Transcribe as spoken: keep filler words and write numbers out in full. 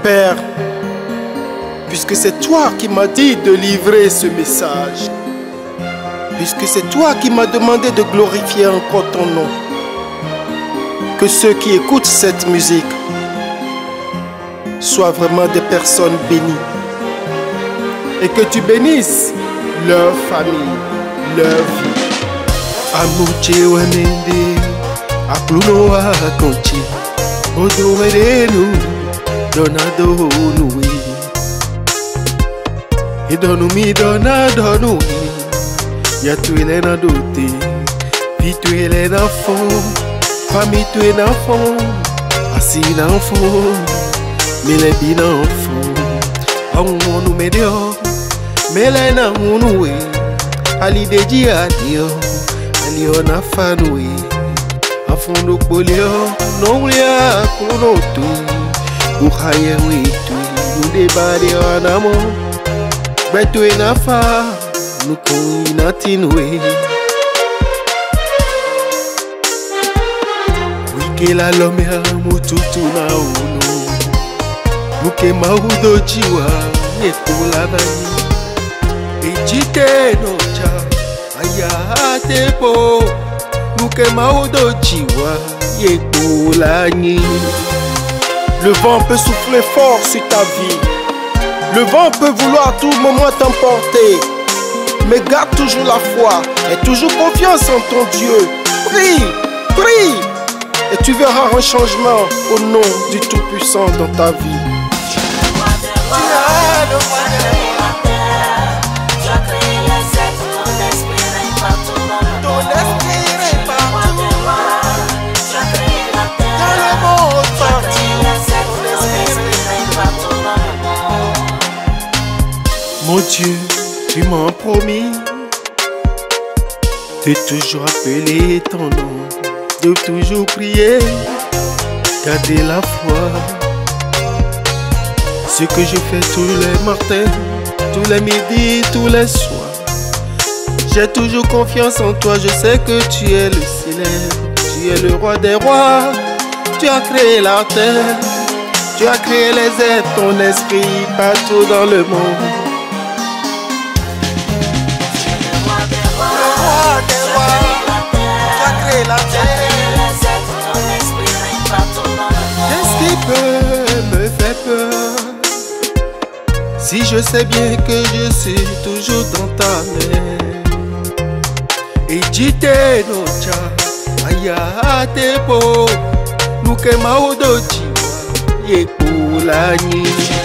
Père, puisque c'est toi qui m'as dit de livrer ce message, puisque c'est toi qui m'as demandé de glorifier encore ton nom, que ceux qui écoutent cette musique soient vraiment des personnes bénies et que tu bénisses leur famille, leur vie. Amuche wemende akluno akonchi odowerenu donado nuwe idonu mi donado nuwe ya tuele na dote pi tuele na fond famille tuele na fond asi na fond mele bi na fond awu nu medio mele na nuwe ali deji adio Alio na fanui afundo polio noulia kunotu uhaye witu nude bari anamo betu inafa nuku inatinwe wike la lomea mututu na uno nuke maudo jiwa ekula bani ejite nocha Aya tepo nuke maudo jiwa yepo lani. Le vent peut souffler fort sur ta vie. Le vent peut vouloir à tout moment t'emporter. Mais garde toujours la foi et toujours confiance en ton Dieu. Prie, prie, et tu verras un changement au nom du Tout-Puissant dans ta vie. Mon Dieu, tu m'as promis de toujours appeler ton nom, de toujours prier, garder la foi. Ce que je fais tous les matins, tous les midis, tous les soirs. J'ai toujours confiance en toi, je sais que tu es le célèbre, tu es le roi des rois. Tu as créé la terre, tu as créé les êtres, ton esprit partout dans le monde. Qu'est-ce qui peut me faire peur si je sais bien que je suis toujours dans ta main? Et jite nocha aya tepo nuke maudo jiwa yepo lani.